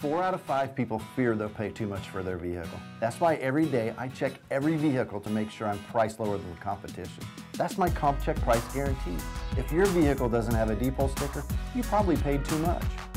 4 out of 5 people fear they'll pay too much for their vehicle. That's why every day I check every vehicle to make sure I'm priced lower than the competition. That's my Comp Check price guarantee. If your vehicle doesn't have a Diepholz sticker, you probably paid too much.